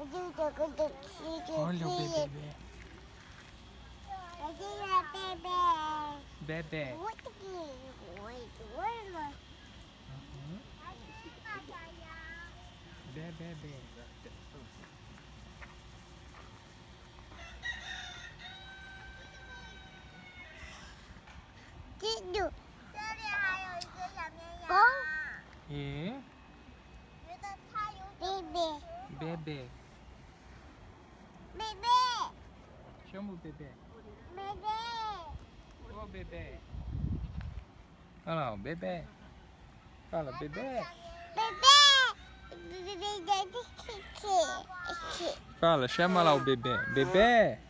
Olha o bebê. Bebê. Bebê. 这里还有一个小绵羊。 耶。 觉得它有点。 Bebê. Chama o bebê. Ô, bebê. Olha lá, o bebê. Fala, bebê. Fala, chama lá o bebê. Bebê.